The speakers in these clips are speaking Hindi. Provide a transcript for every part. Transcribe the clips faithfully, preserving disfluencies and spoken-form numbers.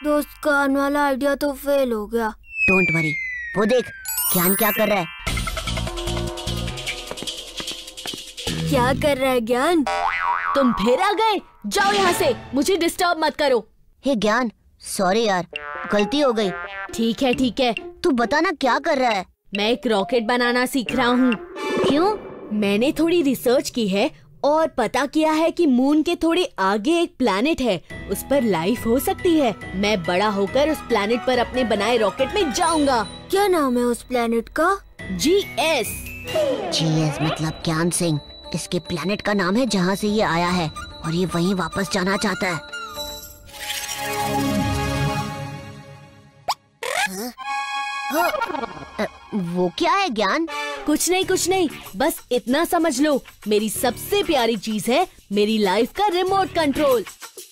दोस्त का आने वाला आइडिया तो फेल हो गया। डोंट वरी, वो देख ज्ञान क्या कर रहा है। क्या कर रहा है ज्ञान? तुम फिर आ गए? जाओ यहाँ से, मुझे डिस्टर्ब मत करो। हे ज्ञान, सॉरी यार, गलती हो गई। ठीक है ठीक है, तू बता ना क्या कर रहा है। मैं एक रॉकेट बनाना सीख रहा हूँ। क्यों? मैंने थोड़ी रिसर्च की है और पता किया है कि मून के थोड़े आगे एक प्लैनेट है, उस पर लाइफ हो सकती है। मैं बड़ा होकर उस प्लैनेट पर अपने बनाए रॉकेट में जाऊंगा। क्या नाम है उस प्लैनेट का? G S. जी एस मतलब ज्ञान सिंह। इसके प्लैनेट का नाम है जहाँ से ये आया है और ये वहीं वापस जाना चाहता है। हाँ? हाँ, वो क्या है ज्ञान? कुछ नहीं कुछ नहीं, बस इतना समझ लो, मेरी सबसे प्यारी चीज है मेरी लाइफ का रिमोट कंट्रोल।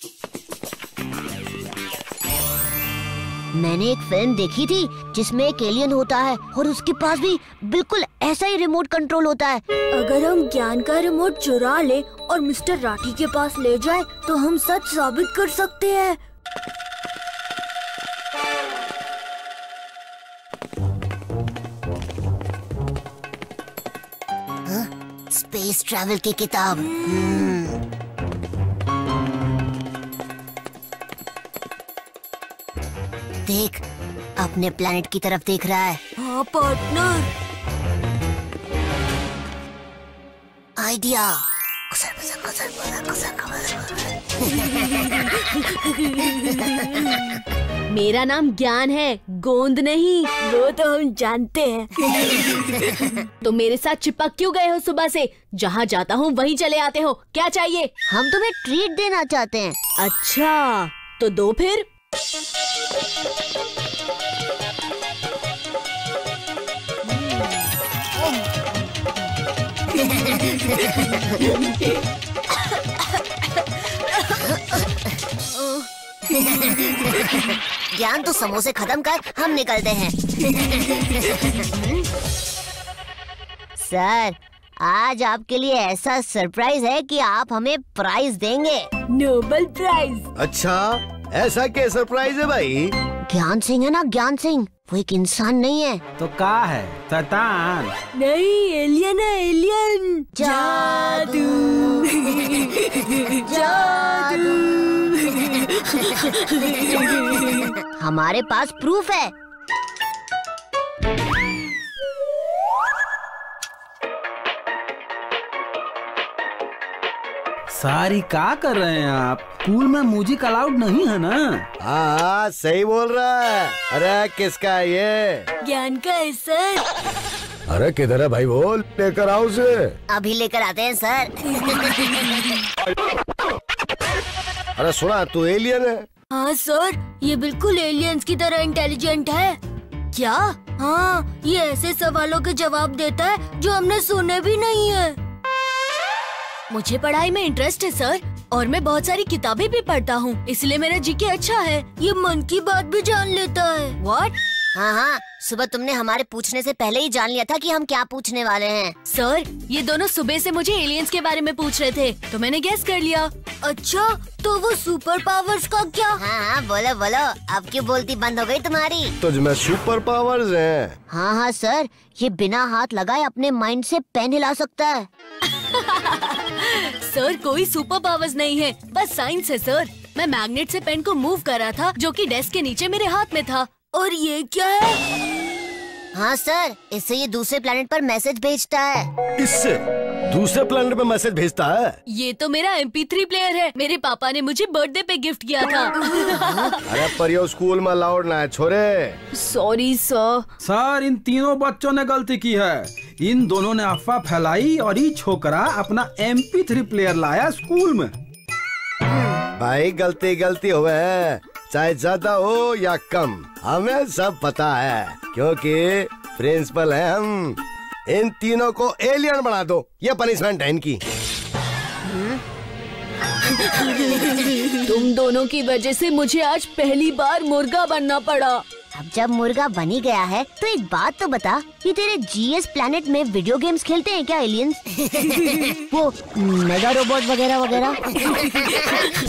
मैंने एक फिल्म देखी थी जिसमें एक एलियन होता है और उसके पास भी बिल्कुल ऐसा ही रिमोट कंट्रोल होता है। अगर हम ज्ञान का रिमोट चुरा ले और मिस्टर राठी के पास ले जाए तो हम सच साबित कर सकते हैं। स्पेस ट्रैवल की किताब। hmm. देख, अपने प्लैनेट की तरफ देख रहा है। हाँ पार्टनर। आइडिया। मेरा नाम ज्ञान है, गोंद नहीं। वो तो हम जानते हैं। तो मेरे साथ चिपक क्यों गए हो सुबह से? जहाँ जाता हूँ वहीं चले आते हो। क्या चाहिए? हम तुम्हें ट्रीट देना चाहते हैं। अच्छा, तो दो फिर। ज्ञान तो समोसे खत्म कर, हम निकलते हैं। सर, आज आपके लिए ऐसा सरप्राइज है कि आप हमें प्राइज देंगे। Nobel prize. अच्छा, ऐसा क्या सरप्राइज है भाई? ज्ञान सिंह है ना, ज्ञान सिंह, वो एक इंसान नहीं है। तो क्या है? शैतान? नहीं, एलियन है, एलियन। जादू। जादू। हमारे पास प्रूफ है। सारी क्या कर रहे हैं आप? स्कूल में म्यूजिक अलाउड नहीं है ना? हाँ हाँ, सही बोल रहा है। अरे किसका है ये? ज्ञान का है सर। अरे किधर है भाई वो? लेकर आओ उसे। अभी लेकर आते हैं सर। अरे सुना, तू एलियन है? हाँ सर, ये बिल्कुल एलियंस की तरह इंटेलिजेंट है। क्या? हाँ, ये ऐसे सवालों के जवाब देता है जो हमने सुने भी नहीं है। मुझे पढ़ाई में इंटरेस्ट है सर, और मैं बहुत सारी किताबें भी पढ़ता हूँ, इसलिए मेरा जीके अच्छा है। ये मन की बात भी जान लेता है। व्हाट? हाँ हाँ, सुबह तुमने हमारे पूछने से पहले ही जान लिया था कि हम क्या पूछने वाले हैं। सर, ये दोनों सुबह से मुझे एलियंस के बारे में पूछ रहे थे, तो मैंने गेस कर लिया। अच्छा, तो वो सुपर पावर्स का क्या? हाँ हाँ, बोलो बोलो, अब क्यों बोलती बंद हो गई तुम्हारी? तुझमें सुपर पावर्स हैं। हाँ हाँ सर, ये बिना हाथ लगाए अपने माइंड से पेन हिला सकता है। सर, कोई सुपर पावर्स नहीं है, बस साइंस है सर। मैं मैग्नेट से पेन को मूव कर रहा था, जो कि डेस्क के नीचे मेरे हाथ में था। और ये क्या है? हाँ सर, इससे ये दूसरे प्लेनेट पर मैसेज भेजता है। इससे दूसरे प्लेनेट पे मैसेज भेजता है? ये तो मेरा एम पी थ्री प्लेयर है, मेरे पापा ने मुझे बर्थडे पे गिफ्ट किया था। अरे पर ये स्कूल में अलाउड ना है छोरे। Sorry sir. सर, इन तीनों बच्चों ने गलती की है। इन दोनों ने अफवाह फैलाई और ये छोकरा अपना एम पी थ्री प्लेयर लाया स्कूल में। भाई गलती गलती हुए है, चाहे ज्यादा हो या कम, हमें सब पता है, क्योंकि प्रिंसिपल है हम। इन तीनों को एलियन बना दो, ये पनिशमेंट है इनकी। तुम दोनों की वजह से मुझे आज पहली बार मुर्गा बनना पड़ा। अब जब मुर्गा बनी गया है तो एक बात तो बता, ये तेरे जी एस प्लैनेट में वीडियो गेम्स खेलते हैं क्या एलियंस? वो मेगा रोबोट वगैरह वगैरह?